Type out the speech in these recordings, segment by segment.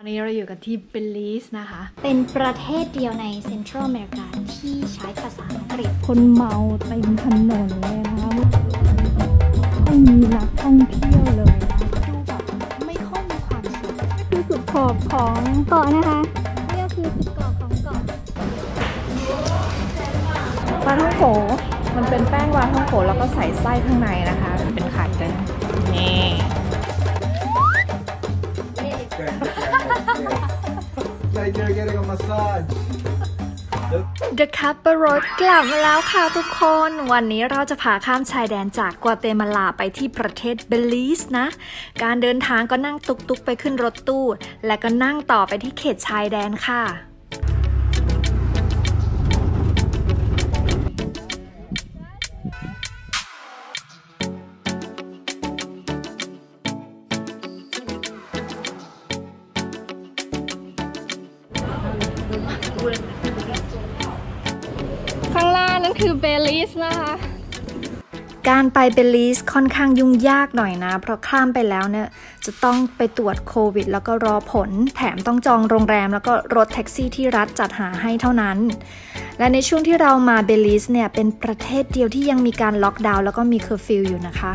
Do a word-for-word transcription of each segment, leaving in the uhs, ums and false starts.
วันนี้เราอยู่กันที่เบลีสนะคะเป็นประเทศเดียวในเซ็นทรัลอเมริกาที่ใช้ภาษาอังกฤษคนเมาเต็มถนนเลยนะคะไม่มีนักท่องเที่ยวเลยดูแบบไม่ค่อยมีความสุขคือสุดขอบของเกาะนะคะนี่ก็คือสุดขอบของเกาะปลาท่องโกมันเป็นแป้งปลาท่องโกแล้วก็ใส่ไส้ข้างในนะคะเป็นไข่เลยนี่ Like you're getting a massage. The Copper Road กลับมาแล้วค่ะทุกคนวันนี้เราจะพาข้ามชายแดนจากกัวเตมาลาไปที่ประเทศเบลีสนะการเดินทางก็นั่งตุกๆไปขึ้นรถตู้และก็นั่งต่อไปที่เขตชายแดนค่ะข้างล่างนั่นคือเบลีสนะคะการไปเบลีสค่อนข้างยุ่งยากหน่อยนะเพราะข้ามไปแล้วเนี่ยจะต้องไปตรวจโควิดแล้วก็รอผลแถมต้องจองโรงแรมแล้วก็รถแท็กซี่ที่รัฐจัดหาให้เท่านั้นและในช่วงที่เรามาเบลีสเนี่ยเป็นประเทศเดียวที่ยังมีการล็อกดาวน์แล้วก็มีเคอร์ฟิวอยู่นะคะ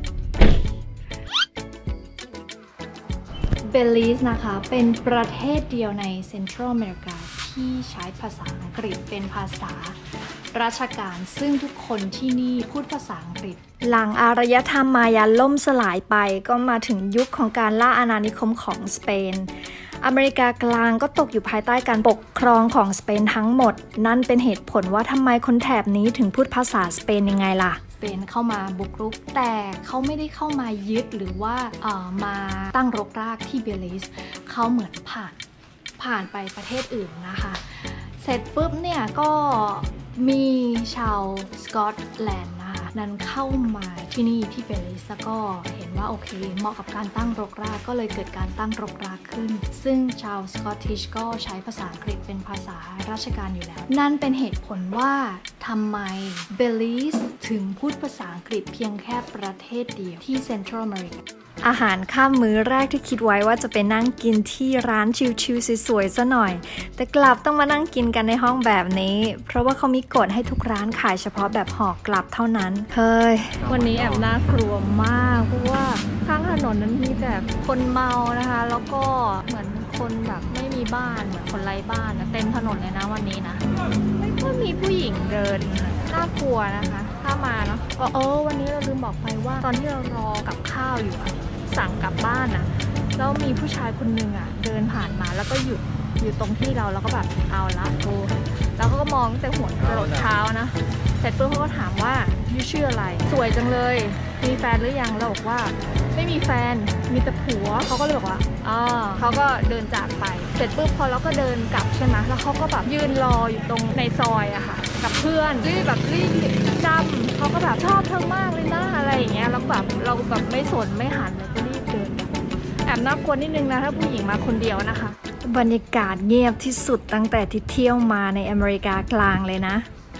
เบลีสนะคะเป็นประเทศเดียวในเซ็นทรัลอเมริกาที่ใช้ภาษาอังกฤษเป็นภาษาราชการซึ่งทุกคนที่นี่พูดภาษาอังกฤษหลังอารยธรรมมายาล่มสลายไปก็มาถึงยุคของการล่าอาณานิคมของสเปนอเมริกากลางก็ตกอยู่ภายใต้การปกครองของสเปนทั้งหมดนั่นเป็นเหตุผลว่าทำไมคนแถบนี้ถึงพูดภาษาสเปนยังไงล่ะสเปนเข้ามาบุกรุกแต่เขาไม่ได้เข้ามายึดหรือว่าเอ่อมาตั้งรกรากที่เบลีสเขาเหมือนผ่านผ่านไปประเทศอื่นนะคะเสร็จปุ๊บเนี่ยก็มีชาวสกอตแลนด์นะคะนั้นเข้ามาที่นี่ที่เบลีสแล้วก็เห็นว่าโอเคเหมาะกับการตั้งรกรากก็เลยเกิดการตั้งรกรากขึ้นซึ่งชาวสกอตติชก็ใช้ภาษาอังกฤษเป็นภาษาราชการอยู่แล้วนั่นเป็นเหตุผลว่าทำไมเบลีสถึงพูดภาษาอังกฤษเพียงแค่ประเทศเดียวที่เซ็นทรัลอเมริกาอาหารข้ามมื้อแรกที่คิดไว้ว่าจะไปนั่งกินที่ร้านชิลๆสวยๆซะหน่อยแต่กลับต้องมานั่งกินกันในห้องแบบนี้เพราะว่าเขามีกฎให้ทุกร้านขายเฉพาะแบบห่อกลับเท่านั้นเฮ้ยวันนี้แอบน่ากลัวมากเพราะว่าข้างถนนนั้นมีแต่คนเมานะคะแล้วก็เหมือนคนแบบไม่มีบ้านเหมือนคนไร้บ้านเต็มถนนเลยนะวันนี้นะไม่ค่อยมีผู้หญิงเดินน่ากลัวนะคะถ้ามาเนาะก็เออวันนี้เราลืมบอกไปว่าตอนที่เรารอกับข้าวอยู่อะสั่งกลับบ้านนะแล้วมีผู้ชายคนนึงอ่ะเดินผ่านมาแล้วก็หยุดอยู่ตรงที่เราแล้วก็แบบเอาละโอ้แล้วเขาก็มองแต่หัวจรดเท้านะเสร็จปุ๊บเขาก็ถามว่ายูชื่ออะไรสวยจังเลยมีแฟนหรือยังเราบอกว่าไม่มีแฟนมีแต่ผัวเขาก็เลยบอกว่าอ๋อเขาก็เดินจากไปเสร็จปุ๊บพอเราก็เดินกลับใช่ไหมแล้วเขาก็แบบยืนรออยู่ตรงในซอยอะค่ะกับเพื่อนรีบแบบรีบจำเขาก็แบบชอบเธอมากเลยนะอะไรอย่างเงี้ยแล้วแบบเราแบบไม่สนไม่หันเลยก็รีบเดินแอบน่ากลัวนิดนึงนะถ้าผู้หญิงมาคนเดียวนะคะบรรยากาศเงียบที่สุดตั้งแต่ที่เที่ยวมาในอเมริกากลางเลยนะ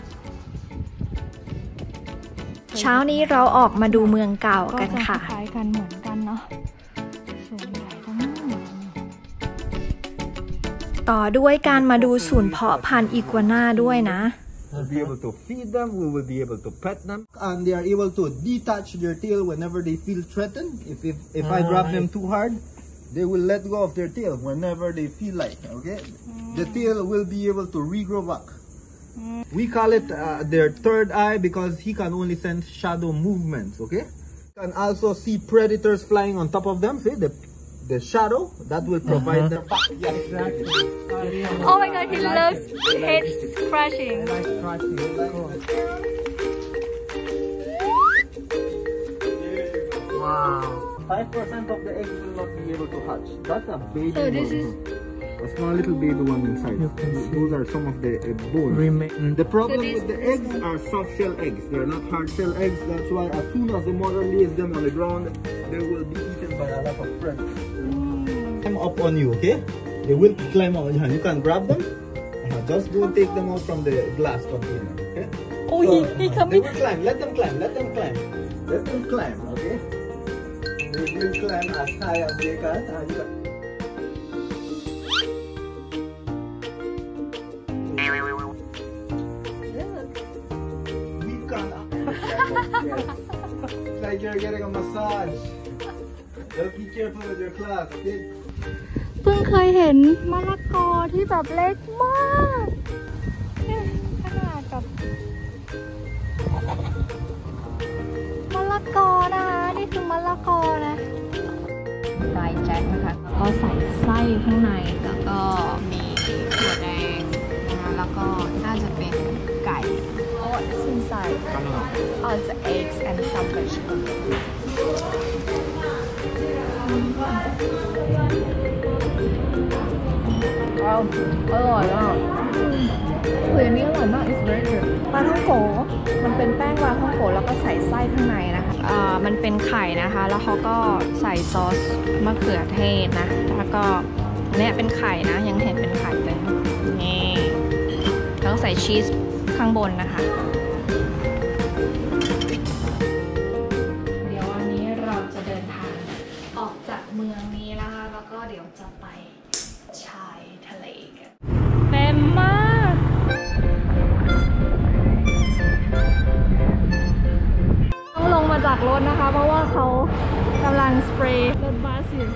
เช้านี้เราออกมาดูเมืองเก่ากันค่ะคล้ายกันเหมือนกันเนาะสูงใหญ่ทั้งนั้นต่อด้วยการมาดูศูนย์เพาะพันธุ์อีกัวน่าด้วยนะ We'll be able to feed them, we will be able to pet them, and they are able to detach their tail whenever they feel threatened. If if, if I grab them too hard, they will let go of their tail whenever they feel like, okay? The tail will be able to regrow back. We call it uh, their third eye because he can only sense shadow movements, okay? You can also see predators flying on top of them, see the the shadow that will provide them. Yeah, exactly. Oh my god, he loves head scratching. Wow. Five percent of the eggs will not be able to hatch. That's a baby So this is a small little baby one inside. Those are some of the uh, bones. The problem so with the eggs are soft shell eggs. They're not hard shell eggs. That's why as soon as the mother lays them on the ground, they will be eaten by a lot of predators. Climb up on you, okay? They will climb up on you. You can grab them. Uh, just don't take them out from the glass container, okay? Oh, so, he, he uh, they will climb. Let them climb. Let them climb. Let them climb, okay? They will climb as high as they can. And you can you're getting a massage. Just be careful with your class, okay? เพิ่งเคยเห็นมะละกอที่แบบเล็กมากเนี่ยขนาดแบบมะละกอนะคะนี่คือมะละกอนะไดแจ็คนะคะก็ใส่ไส้ข้างในแล้วก็มีถั่วแดงนะคะแล้วก็น่าจะเป็นไก่ What's inside? Oh, it's eggs and some vegetables. ว้าวอร่อยอ่ะเฮ้ยอันนี้อร่อยมาก it's very good ปลาท่องโกมันเป็นแป้งปลาท่องโกแล้วก็ใส่ไส้ข้างในนะคะอ่ามันเป็นไข่นะคะแล้วเขาก็ใส่ซอสมะเขือเทศนะแล้วก็เนี่ยเป็นไข่นะยังเห็นเป็นไข่เลยนี่แล้วใส่ชีสข้างบนนะคะเดี๋ยววันนี้เราจะเดินทางออกจากเมืองนี้นะคะแล้วก็เดี๋ยวจะไปชายทะเลกันเต็มมากต้องลงมาจากรถนะคะเพราะว่าเขากำลังสเปรย์รถบัสอยู่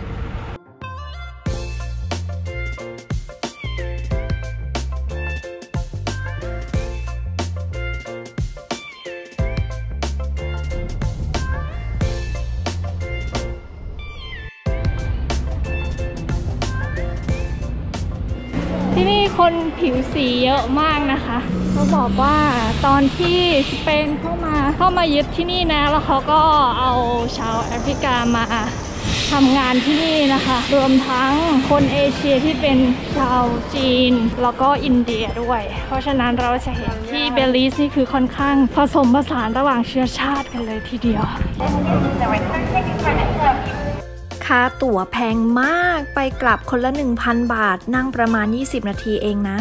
ที่นี่คนผิวสีเยอะมากนะคะเขาบอกว่าตอนที่สเปนเข้ามาเข้ามายึดที่นี่นะแล้วเขาก็เอาชาวแอฟริกามาทำงานที่นี่นะคะรวมทั้งคนเอเชียที่เป็นชาวจีนแล้วก็อินเดียด้วยเพราะฉะนั้นเราจะเห็นที่เบลิสนี่คือค่อนข้างผสมผสานระหว่างเชื้อชาติกันเลยทีเดียวค่าตั๋วแพงมากไปกลับคนละ หนึ่งพัน บาทนั่งประมาณยี่สิบนาทีเองนะ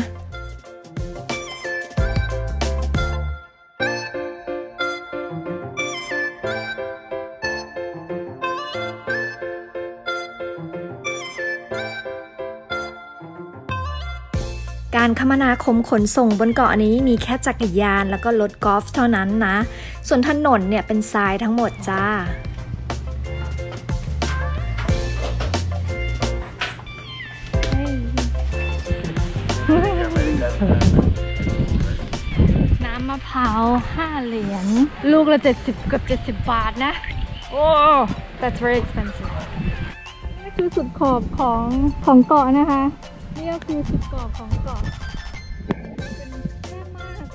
การคมนาคมขนส่งบนเกาะนี้มีแค่จักรยานแล้วก็รถกอล์ฟเท่านั้นนะส่วนถนนเนี่ยเป็นทรายทั้งหมดจ้าน้ำมะพร้าวห้าเหรียญลูกละเจ็ดสิบเกือบเจ็ดสิบบาทนะโอ้ that's very expensive นี่คือสุดขอบของของเกาะนะคะนี่ก็คือสุดขอบของเกาะเป็นแย่มาก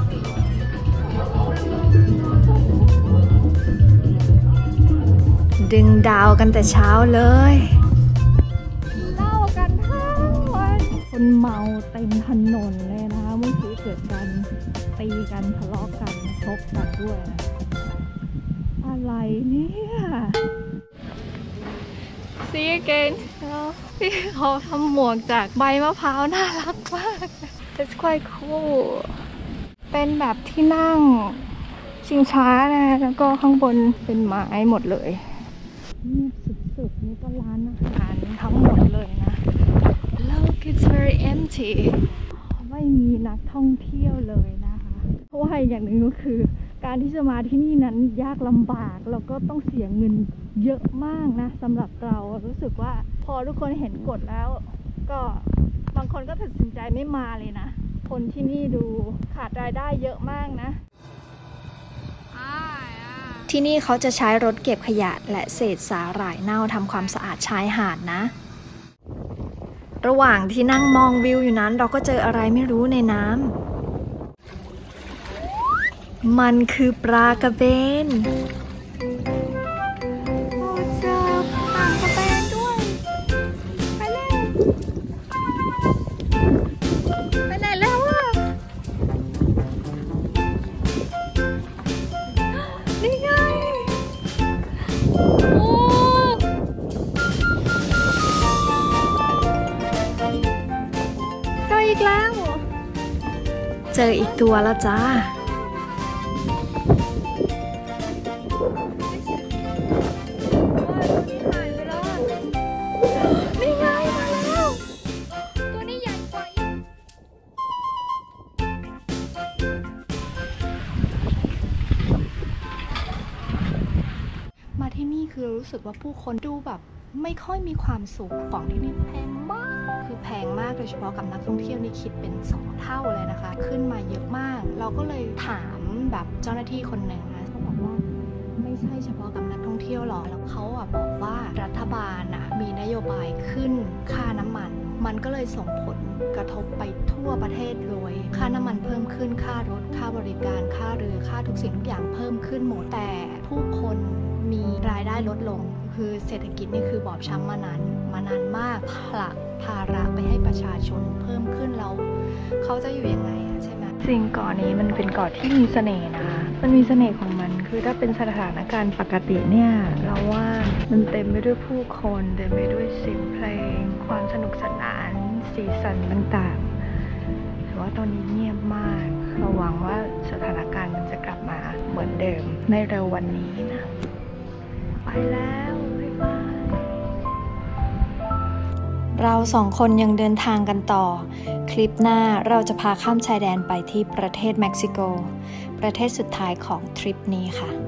ดึงดาวกันแต่เช้าเลยเล่ากันทั้งวันคนเมาเต็มถนนเลยนะเมื่อกี้เกิดการตีกันทะเลาะกันชกกันด้วยนะอะไรเนี่ยซีเกนที่เขาทำหมวกจากใบมะพร้าวน่ารักมาก It's quite cool เป็นแบบที่นั่งชิงช้านะแล้วก็ข้างบนเป็นไม้หมดเลยนี่สุดๆนี่ก็ร้านอาหารทั้งหมดเลยนะ Look it's very empty ไม่มีนักท่องเที่ยวเลยนะคะเพราะว่าอย่างหนึ่งก็คือการที่จะมาที่นี่นั้นยากลำบากแล้วก็ต้องเสียเงินเยอะมากนะสำหรับเรารู้สึกว่าพอทุกคนเห็นกฎแล้วก็บางคนก็ตัดสินใจไม่มาเลยนะคนที่นี่ดูขาดรายได้เยอะมากนะที่นี่เขาจะใช้รถเก็บขยะและเศษสาหร่ายเน่าทำความสะอาดชายหาดนะระหว่างที่นั่งมองวิวอยู่นั้นเราก็เจออะไรไม่รู้ในน้ำมันคือปลากระเบนโอ้เจอปลากระเบนด้วยไปเลยไปไหนแล้วอ่ะนี่ไงโอ้เจออีกแล้วเจออีกตัวแล้วจ้ารู้สึกว่าผู้คนดูแบบไม่ค่อยมีความสุขของที่นี่แพงมากคือแพงมากโดยเฉพาะกับนักท่องเที่ยวนี่คิดเป็นสองเท่าเลยนะคะขึ้นมาเยอะมากเราก็เลยถามแบบเจ้าหน้าที่คนหนึ่งนะเขาบอกว่าไม่ใช่เฉพาะกับนักท่องเที่ยวหรอกแล้วเขาอ่ะบอกว่ารัฐบาลอ่ะมีนโยบายขึ้นค่าน้ำมันมันก็เลยส่งผลกระทบไปทั่วประเทศเลยค่าน้ำมันเพิ่มขึ้นค่ารถค่าบริการค่าเรือค่าทุกสิ่งทุกอย่างเพิ่มขึ้นหมดแต่ผู้คนมีรายได้ลดลงคือเศรษฐกิจนี่คือบอบช้ำมานานมานานมากผลักภาระไปให้ประชาชนเพิ่มขึ้นแล้วเขาจะอยู่ยังไงอะใช่ไหมสิ่งเกาะนี้มันเป็นเกาะที่มีเสน่ห์นะคะมันมีเสน่ห์ของมันคือถ้าเป็นสถานการณ์ปกติเนี่ยเราว่ามันเต็มไปด้วยผู้คนเต็มไปด้วยเสียงเพลงความสนุกสนานสีสันต่างๆแต่ว่าตอนนี้เงียบมากเราหวังว่าสถานการณ์มันจะกลับมาเหมือนเดิมในเร็ววันนี้นะไปแล้วบ๊ายบายเราสองคนยังเดินทางกันต่อคลิปหน้าเราจะพาข้ามชายแดนไปที่ประเทศเม็กซิโกประเทศสุดท้ายของทริปนี้ค่ะ